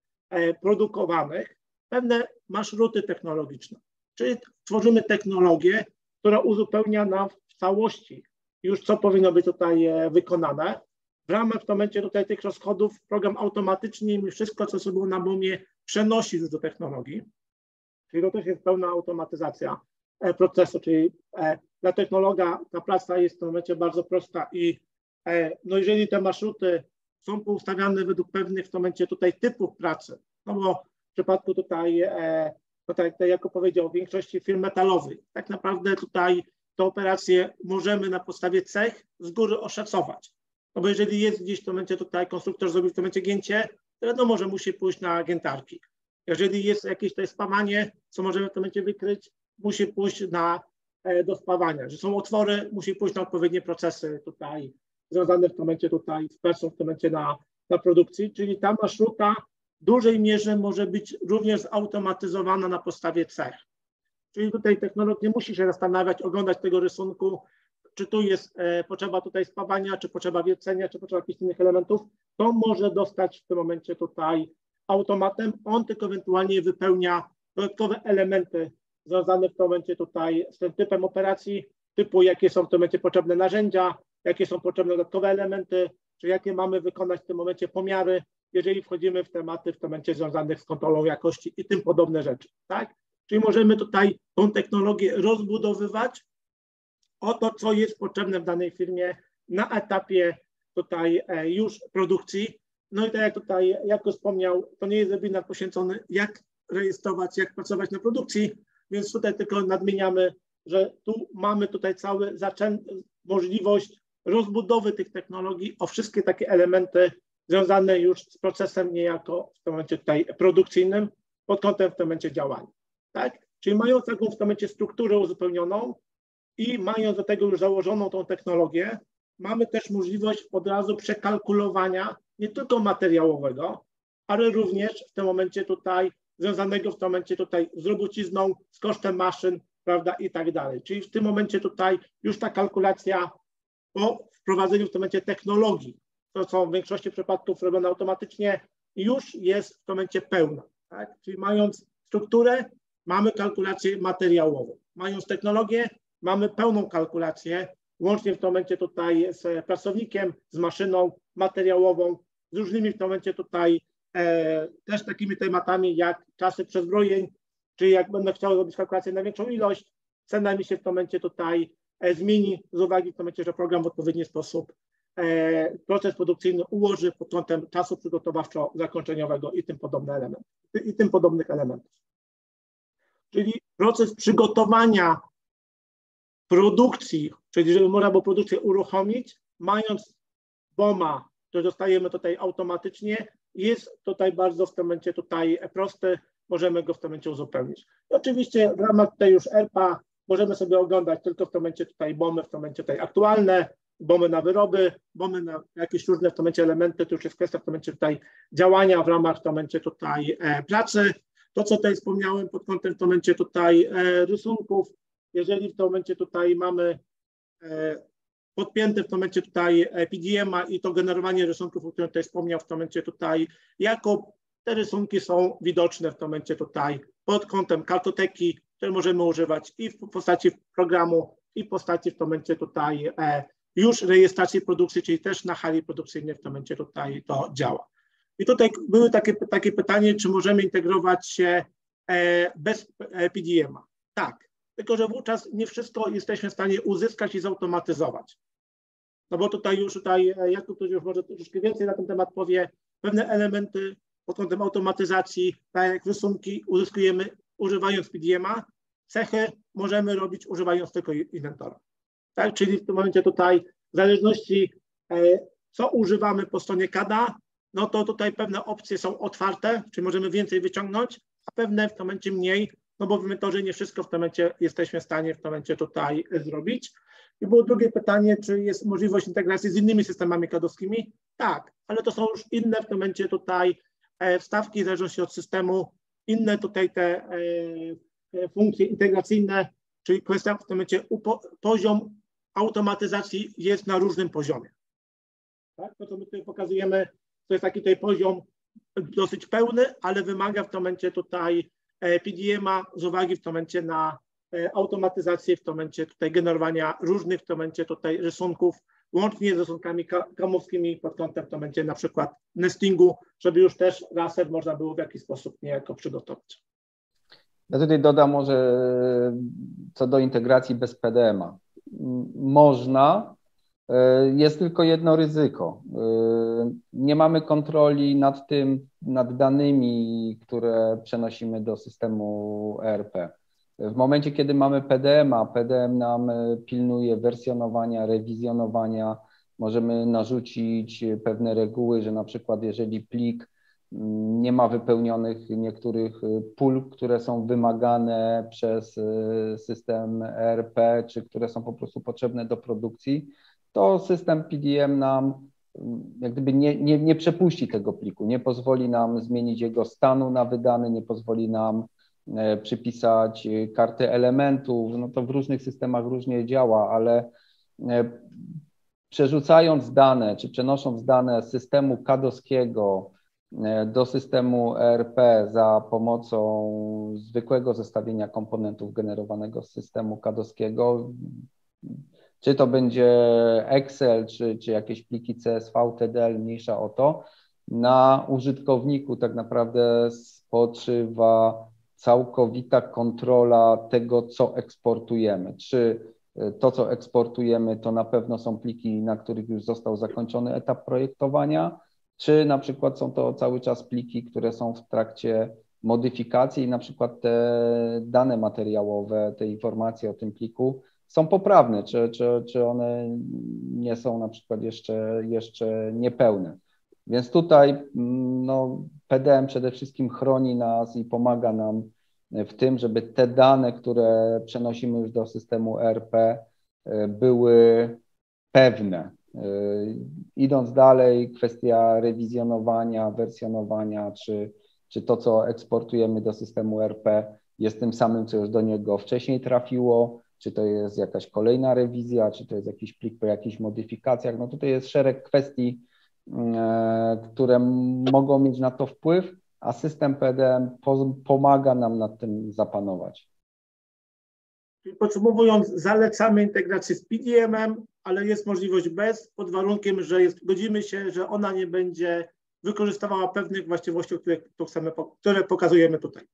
e, produkowanych pewne maszruty technologiczne. Czyli tworzymy technologię, która uzupełnia nam w całości już co powinno być tutaj e, wykonane. W ramach w tym momencie tutaj tych rozchodów program automatycznie mi wszystko, co sobie było na bomie, przenosi już do technologii. Czyli to też jest pełna automatyzacja e, procesu, czyli e, dla technologa ta praca jest w tym momencie bardzo prosta i e, no jeżeli te maszruty są poustawiane według pewnych w tym momencie tutaj typów pracy, no bo w przypadku tutaj, e, no tak, tak jak powiedział, w większości firm metalowych, tak naprawdę tutaj te operacje możemy na podstawie cech z góry oszacować. No bo jeżeli jest gdzieś w tym momencie tutaj konstruktor zrobił w tym momencie gięcie, to wiadomo, że musi pójść na giętarki. Jeżeli jest jakieś tutaj spamanie, co możemy w tym momencie wykryć, musi pójść na do spawania, że są otwory, musi pójść na odpowiednie procesy tutaj związane w tym momencie tutaj z pracą w tym momencie na, na produkcji, czyli ta maszruta w dużej mierze może być również zautomatyzowana na podstawie cech. Czyli tutaj technolog nie musi się zastanawiać, oglądać tego rysunku, czy tu jest e, potrzeba tutaj spawania, czy potrzeba wiercenia, czy potrzeba jakichś innych elementów, to może dostać w tym momencie tutaj automatem, on tylko ewentualnie wypełnia dodatkowe elementy związane w tym momencie tutaj z tym typem operacji, typu jakie są w tym momencie potrzebne narzędzia, jakie są potrzebne dodatkowe elementy, czy jakie mamy wykonać w tym momencie pomiary, jeżeli wchodzimy w tematy w tym momencie związanych z kontrolą jakości i tym podobne rzeczy, tak? Czyli możemy tutaj tą technologię rozbudowywać o to, co jest potrzebne w danej firmie na etapie tutaj już produkcji. No i tak jak tutaj Jako wspomniał, to nie jest webinar poświęcony, jak rejestrować, jak pracować na produkcji, więc tutaj tylko nadmieniamy, że tu mamy tutaj cały zaczę... możliwość rozbudowy tych technologii o wszystkie takie elementy związane już z procesem niejako w tym momencie tutaj produkcyjnym pod kątem w tym momencie działania. Tak? Czyli mając taką w tym momencie strukturę uzupełnioną i mając do tego już założoną tą technologię, mamy też możliwość od razu przekalkulowania nie tylko materiałowego, ale również w tym momencie tutaj związanego w tym momencie tutaj z robocizną, z kosztem maszyn, prawda, i tak dalej. Czyli w tym momencie tutaj już ta kalkulacja po wprowadzeniu w tym momencie technologii, to są w większości przypadków robione automatycznie, już jest w tym momencie pełna. Tak? Czyli mając strukturę, mamy kalkulację materiałową. Mając technologię, mamy pełną kalkulację, łącznie w tym momencie tutaj z pracownikiem, z maszyną materiałową, z różnymi w tym momencie tutaj e, też takimi tematami jak czasy przezbrojeń, czyli jak będę chciał zrobić kalkulację na większą ilość, cena mi się w tym momencie tutaj e, zmieni z uwagi w tym momencie, że program w odpowiedni sposób e, proces produkcyjny ułoży pod kątem czasu przygotowawczo-zakończeniowego i tym podobne elementy, i tym podobnych elementów. Czyli proces przygotowania produkcji, czyli żeby można było produkcję uruchomić, mając boma, który dostajemy tutaj automatycznie, jest tutaj bardzo w tym momencie tutaj prosty, możemy go w tym momencie uzupełnić. I oczywiście w ramach tutaj już E R P A możemy sobie oglądać tylko w tym momencie tutaj bomy, w tym momencie tutaj aktualne, bomy na wyroby, bomy na jakieś różne w tym momencie elementy, to już jest kwestia w tym momencie tutaj działania w ramach w tym momencie tutaj e, pracy. To, co tutaj wspomniałem pod kątem w tym momencie tutaj e, rysunków, jeżeli w tym momencie tutaj mamy e, podpięty w tym momencie tutaj P D M a i to generowanie rysunków, o którym tutaj wspomniał w tym momencie tutaj, jako te rysunki są widoczne w tym momencie tutaj pod kątem kartoteki, które możemy używać i w postaci programu, i w postaci w tym momencie tutaj e, już rejestracji produkcji, czyli też na hali produkcyjnej w tym momencie tutaj to działa. I tutaj były takie, takie pytanie, czy możemy integrować się e, bez P D M a. Tak, tylko że wówczas nie wszystko jesteśmy w stanie uzyskać i zautomatyzować. No bo tutaj już tutaj Jakub ktoś już może troszkę więcej na ten temat powie, pewne elementy pod kątem automatyzacji, tak jak rysunki uzyskujemy używając P D M a, cechy możemy robić używając tylko Inventora. Tak, czyli w tym momencie tutaj w zależności co używamy po stronie K A D A, no to tutaj pewne opcje są otwarte, czyli możemy więcej wyciągnąć, a pewne w tym momencie mniej, no bo w Inventorze nie wszystko w tym momencie jesteśmy w stanie w tym momencie tutaj zrobić. I było drugie pytanie, czy jest możliwość integracji z innymi systemami kadowskimi? Tak, ale to są już inne w tym momencie tutaj wstawki w zależności od systemu, inne tutaj te funkcje integracyjne, czyli kwestia w tym momencie poziom automatyzacji jest na różnym poziomie. Tak? To, co my tutaj pokazujemy, to jest taki tutaj poziom dosyć pełny, ale wymaga w tym momencie tutaj P D M a z uwagi w tym momencie na automatyzację, w tym momencie tutaj generowania różnych w tym momencie tutaj rysunków, łącznie z rysunkami kamowskimi pod kątem w tym momencie na przykład nestingu, żeby już też laser można było w jakiś sposób niejako przygotować. Ja tutaj dodam może co do integracji bez P D M a. Można, jest tylko jedno ryzyko. Nie mamy kontroli nad tym, nad danymi, które przenosimy do systemu E R P. W momencie, kiedy mamy P D M a, P D M nam pilnuje wersjonowania, rewizjonowania, możemy narzucić pewne reguły, że na przykład jeżeli plik nie ma wypełnionych niektórych pól, które są wymagane przez system E R P, czy które są po prostu potrzebne do produkcji, to system P D M nam jak gdyby nie, nie, nie przepuści tego pliku, nie pozwoli nam zmienić jego stanu na wydany, nie pozwoli nam przypisać karty elementów, no to w różnych systemach różnie działa, ale przerzucając dane, czy przenosząc dane z systemu kadowskiego do systemu E R P za pomocą zwykłego zestawienia komponentów generowanego z systemu kadowskiego, czy to będzie Excel, czy, czy jakieś pliki C S V, T D L, mniejsza o to, na użytkowniku tak naprawdę spoczywa całkowita kontrola tego, co eksportujemy. Czy to, co eksportujemy, to na pewno są pliki, na których już został zakończony etap projektowania, czy na przykład są to cały czas pliki, które są w trakcie modyfikacji i na przykład te dane materiałowe, te informacje o tym pliku są poprawne, czy, czy, czy one nie są na przykład jeszcze, jeszcze niepełne. Więc tutaj no, P D M przede wszystkim chroni nas i pomaga nam w tym, żeby te dane, które przenosimy już do systemu E R P, były pewne. Idąc dalej, kwestia rewizjonowania, wersjonowania, czy, czy to, co eksportujemy do systemu E R P, jest tym samym, co już do niego wcześniej trafiło, czy to jest jakaś kolejna rewizja, czy to jest jakiś plik po jakichś modyfikacjach. No tutaj jest szereg kwestii, które mogą mieć na to wpływ, a system P D M pomaga nam nad tym zapanować. Czyli podsumowując, zalecamy integrację z P D M em, ale jest możliwość bez, pod warunkiem, że jest, godzimy się, że ona nie będzie wykorzystywała pewnych właściwości, które, chcemy, które pokazujemy tutaj.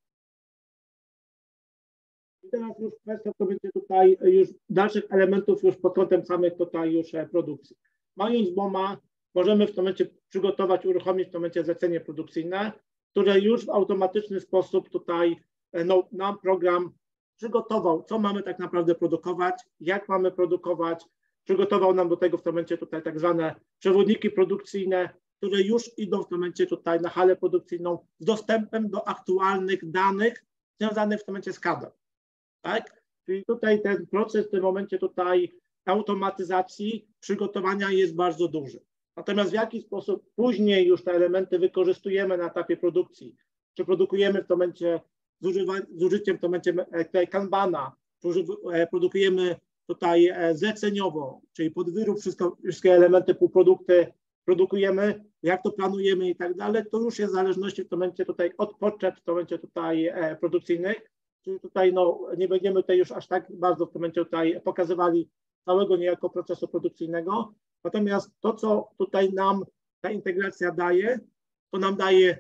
I teraz już kwestia to będzie tutaj już dalszych elementów już pod kątem samych tutaj już produkcji. Mając BOM-a, możemy w tym momencie przygotować, uruchomić w tym momencie zlecenie produkcyjne, które już w automatyczny sposób tutaj no, nam program przygotował, co mamy tak naprawdę produkować, jak mamy produkować, przygotował nam do tego w tym momencie tutaj tak zwane przewodniki produkcyjne, które już idą w tym momencie tutaj na halę produkcyjną z dostępem do aktualnych danych związanych w tym momencie z K A D A. Tak? Czyli tutaj ten proces w tym momencie tutaj automatyzacji przygotowania jest bardzo duży. Natomiast w jaki sposób później już te elementy wykorzystujemy na etapie produkcji, czy produkujemy w tym momencie z, używa, z użyciem w tym momencie Kanbana, produkujemy tutaj zleceniowo, czyli pod wyrób wszystko, wszystkie elementy, półprodukty produkujemy, jak to planujemy i tak dalej, to już jest w zależności w tym momencie tutaj od potrzeb w tym momencie tutaj produkcyjnych, czyli tutaj no, nie będziemy tutaj już aż tak bardzo w tym momencie tutaj pokazywali całego niejako procesu produkcyjnego, natomiast to, co tutaj nam ta integracja daje, to nam daje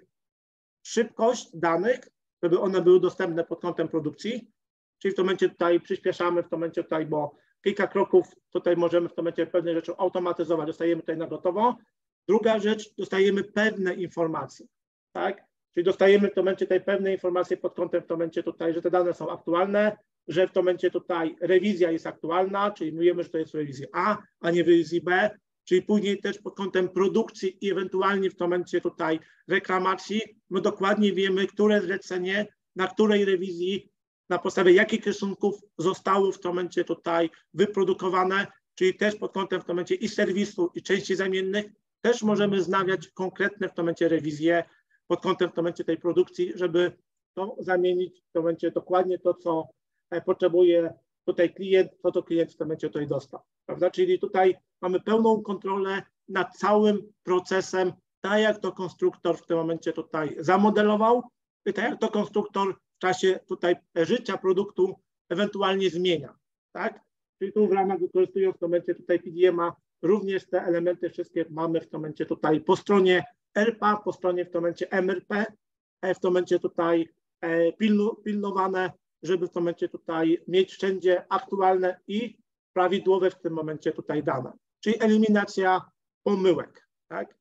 szybkość danych, żeby one były dostępne pod kątem produkcji, czyli w tym momencie tutaj przyspieszamy, w tym momencie tutaj, bo kilka kroków tutaj możemy w tym momencie pewne rzeczy automatyzować, dostajemy tutaj na gotowo. Druga rzecz, dostajemy pewne informacje, tak? Czyli dostajemy w tym momencie tutaj pewne informacje pod kątem w tym momencie tutaj, że te dane są aktualne, że w tym momencie tutaj rewizja jest aktualna, czyli mówimy, że to jest rewizja A, a nie rewizja B, czyli później też pod kątem produkcji i ewentualnie w tym momencie tutaj reklamacji, my dokładnie wiemy, które zlecenie, na której rewizji, na podstawie jakich rysunków zostało w tym momencie tutaj wyprodukowane, czyli też pod kątem w tym momencie i serwisu, i części zamiennych, też możemy znawiać konkretne w tym momencie rewizje pod kątem w tym momencie tej produkcji, żeby to zamienić w tym momencie dokładnie to, co potrzebuje tutaj klient, to to klient w tym momencie tutaj dostał, prawda? Czyli tutaj mamy pełną kontrolę nad całym procesem, tak jak to konstruktor w tym momencie tutaj zamodelował i tak jak to konstruktor w czasie tutaj życia produktu ewentualnie zmienia, tak? Czyli tu w ramach wykorzystując w tym momencie tutaj P D M-a również te elementy wszystkie mamy w tym momencie tutaj po stronie R P A, po stronie w tym momencie M R P, w tym momencie tutaj pilnu, pilnowane, żeby w tym momencie tutaj mieć wszędzie aktualne i prawidłowe w tym momencie tutaj dane, czyli eliminacja pomyłek, tak?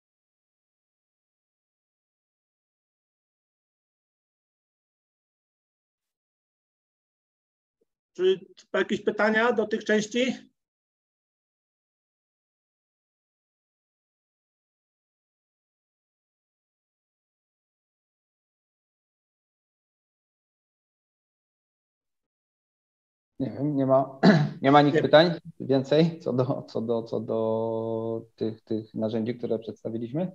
Czy jakieś pytania do tych części? Nie wiem, nie ma, nie ma nikt pytań więcej co do, co do, co do tych, tych narzędzi, które przedstawiliśmy?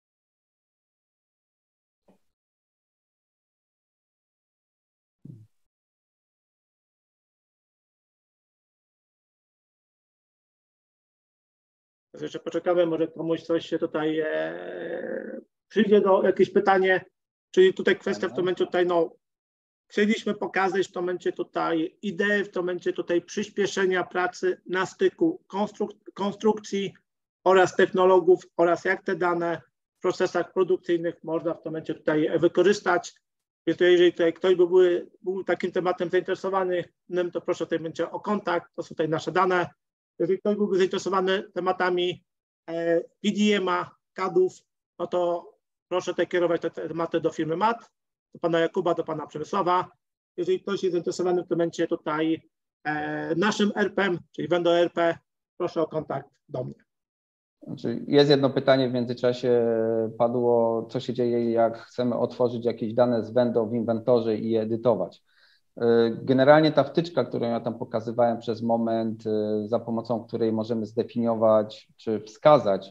Jeszcze poczekamy, może komuś coś się tutaj e, przyjdzie do jakieś pytanie, czyli tutaj kwestia w tym momencie tutaj, no, chcieliśmy pokazać w tym momencie tutaj ideę, w tym momencie tutaj przyspieszenia pracy na styku konstruk konstrukcji oraz technologów oraz jak te dane w procesach produkcyjnych można w tym momencie tutaj wykorzystać. Więc jeżeli tutaj ktoś by był, był takim tematem zainteresowany, to proszę tutaj będzie o kontakt, to są tutaj nasze dane. Jeżeli ktoś byłby zainteresowany tematami P D M-a, C A D-ów, no to proszę tutaj kierować te tematy do firmy M A T, do pana Jakuba, do pana Przemysława. Jeżeli ktoś jest zainteresowany w tym momencie tutaj e, naszym R P em, czyli Vendo R P, proszę o kontakt do mnie. Znaczy jest jedno pytanie w międzyczasie padło, co się dzieje, jak chcemy otworzyć jakieś dane z Vendo w inwentorze i je edytować. Generalnie ta wtyczka, którą ja tam pokazywałem przez moment, za pomocą której możemy zdefiniować czy wskazać,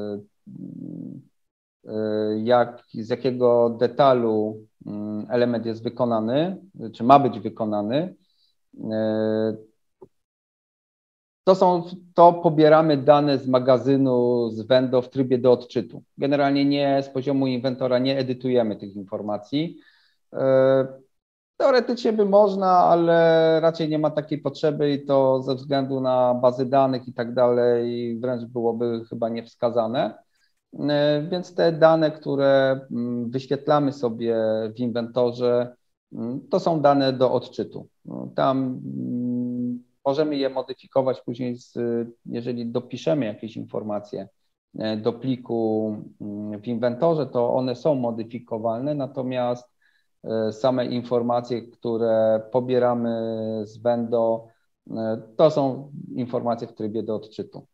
jak, z jakiego detalu element jest wykonany, czy ma być wykonany, to są, to pobieramy dane z magazynu, z Vendo w trybie do odczytu. Generalnie nie z poziomu inwentora nie edytujemy tych informacji. Teoretycznie by można, ale raczej nie ma takiej potrzeby i to ze względu na bazy danych i tak dalej wręcz byłoby chyba niewskazane. Więc te dane, które wyświetlamy sobie w inwentorze, to są dane do odczytu. Tam możemy je modyfikować później, z, jeżeli dopiszemy jakieś informacje do pliku w inwentorze, to one są modyfikowalne, natomiast same informacje, które pobieramy z Vendo, to są informacje w trybie do odczytu.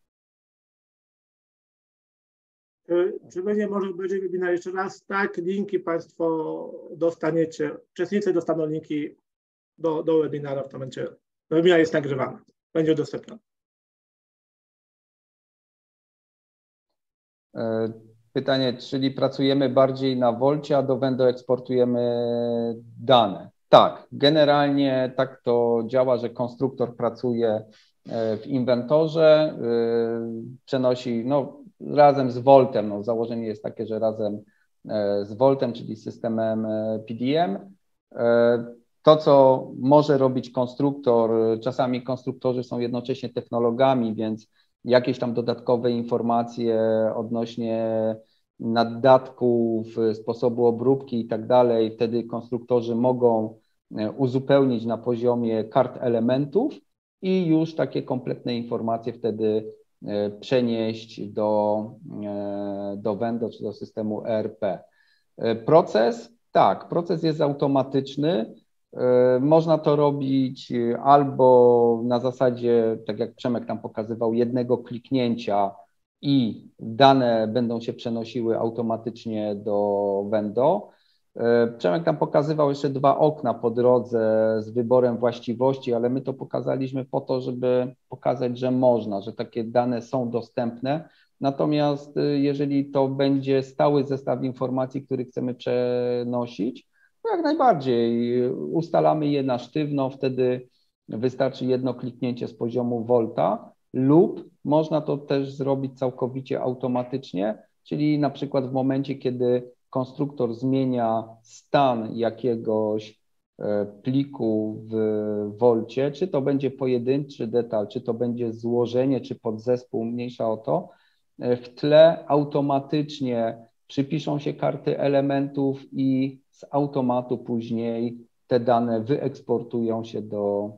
Czy, czy będzie może będzie webinar jeszcze raz? Tak, linki Państwo dostaniecie, uczestnicy dostaną linki do, do webinara w tym momencie webinar jest nagrywany, będzie udostępniony. Pytanie, czyli pracujemy bardziej na Wolcie, a do Wendo eksportujemy dane? Tak, generalnie tak to działa, że konstruktor pracuje w inwentorze, przenosi no, razem z Voltem, no, założenie jest takie, że razem z Voltem, czyli systemem P D M. To, co może robić konstruktor, czasami konstruktorzy są jednocześnie technologami, więc jakieś tam dodatkowe informacje odnośnie naddatków, sposobu obróbki i tak dalej, wtedy konstruktorzy mogą uzupełnić na poziomie kart elementów i już takie kompletne informacje wtedy przenieść do, do Wendo czy do systemu E R P. Proces, tak, proces jest automatyczny. Można to robić albo na zasadzie, tak jak Przemek tam pokazywał, jednego kliknięcia i dane będą się przenosiły automatycznie do Wendo. Przemek tam pokazywał jeszcze dwa okna po drodze z wyborem właściwości, ale my to pokazaliśmy po to, żeby pokazać, że można, że takie dane są dostępne. Natomiast jeżeli to będzie stały zestaw informacji, który chcemy przenosić, to jak najbardziej ustalamy je na sztywno, wtedy wystarczy jedno kliknięcie z poziomu Volta lub można to też zrobić całkowicie automatycznie, czyli na przykład w momencie, kiedy konstruktor zmienia stan jakiegoś pliku w Volcie, czy to będzie pojedynczy detal, czy to będzie złożenie, czy podzespół, mniejsza o to, w tle automatycznie przypiszą się karty elementów i z automatu później te dane wyeksportują się do,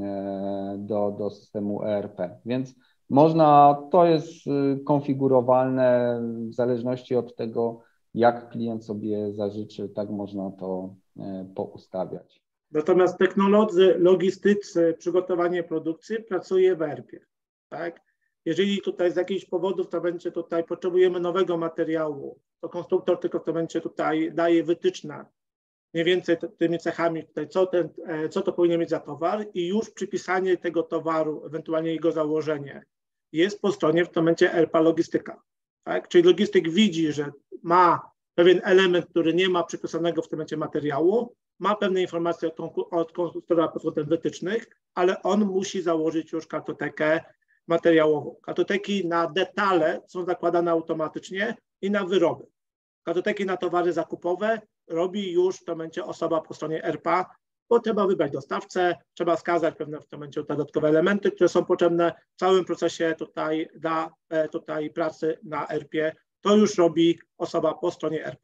do, do systemu E R P. Więc można, to jest konfigurowalne w zależności od tego, jak klient sobie zażyczy, tak można to poustawiać. Natomiast technolodzy, logistycy, przygotowanie produkcji pracuje w E R P, tak? Jeżeli tutaj z jakichś powodów to będzie tutaj, potrzebujemy nowego materiału, to konstruktor tylko to będzie tutaj daje wytyczne, mniej więcej tymi cechami tutaj, co, ten, co to powinien mieć za towar i już przypisanie tego towaru, ewentualnie jego założenie jest po stronie w tym momencie E R P logistyka, tak? Czyli logistyk widzi, że ma pewien element, który nie ma przypisanego w tym momencie materiału, ma pewne informacje od, od konstruktora pod kątem wytycznych, ale on musi założyć już kartotekę materiałową. Kartoteki na detale są zakładane automatycznie i na wyroby. Kartoteki na towary zakupowe robi już w tym momencie osoba po stronie E R P, bo trzeba wybrać dostawcę, trzeba wskazać pewne w tym momencie dodatkowe elementy, które są potrzebne w całym procesie tutaj, dla, tutaj pracy na E R P. To już robi osoba po stronie E R P.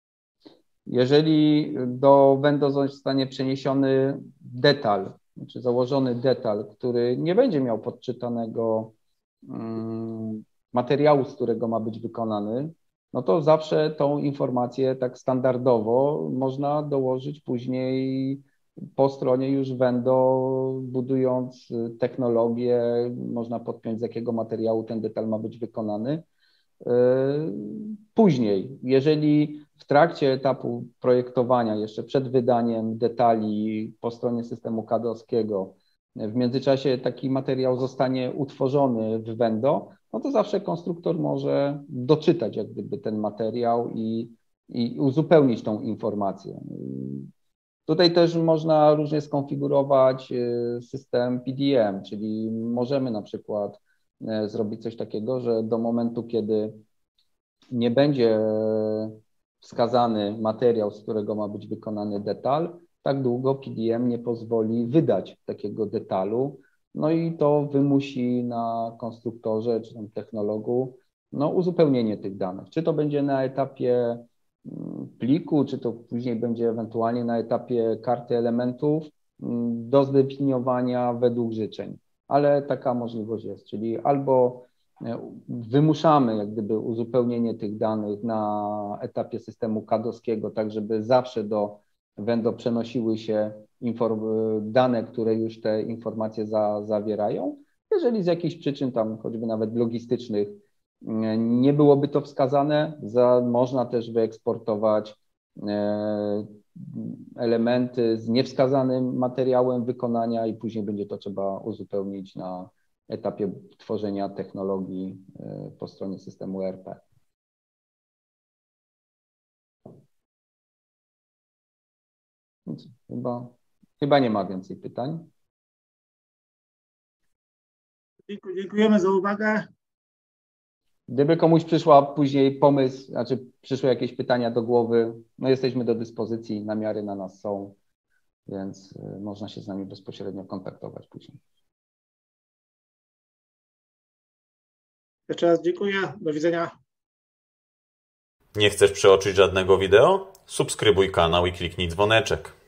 Jeżeli do Wendo zostanie przeniesiony detal, czy założony detal, który nie będzie miał podczytanego um, materiału, z którego ma być wykonany, no to zawsze tą informację tak standardowo można dołożyć później po stronie już Wendo, budując technologię, można podpiąć, z jakiego materiału ten detal ma być wykonany. Później, jeżeli w trakcie etapu projektowania, jeszcze przed wydaniem detali po stronie systemu kadowskiego, w międzyczasie taki materiał zostanie utworzony w Wendo, no to zawsze konstruktor może doczytać jak gdyby ten materiał i, i uzupełnić tą informację. Tutaj też można różnie skonfigurować system P D M, czyli możemy na przykład zrobić coś takiego, że do momentu, kiedy nie będzie wskazany materiał, z którego ma być wykonany detal, tak długo P D M nie pozwoli wydać takiego detalu, no i to wymusi na konstruktorze czy tam technologu no, uzupełnienie tych danych. Czy to będzie na etapie pliku, czy to później będzie ewentualnie na etapie karty elementów do zdefiniowania według życzeń, ale taka możliwość jest, czyli albo wymuszamy jak gdyby uzupełnienie tych danych na etapie systemu kadowskiego, tak żeby zawsze do Wendo przenosiły się dane, które już te informacje za, zawierają. Jeżeli z jakichś przyczyn, tam choćby nawet logistycznych, nie byłoby to wskazane, za, można też wyeksportować e, elementy z niewskazanym materiałem wykonania i później będzie to trzeba uzupełnić na etapie tworzenia technologii po stronie systemu E R P. Więc chyba, chyba nie ma więcej pytań. Dziękujemy za uwagę. Gdyby komuś przyszła później pomysł, znaczy przyszły jakieś pytania do głowy, no jesteśmy do dyspozycji, namiary na nas są, więc można się z nami bezpośrednio kontaktować później. Jeszcze raz dziękuję. Do widzenia. Nie chcesz przeoczyć żadnego wideo? Subskrybuj kanał i kliknij dzwoneczek.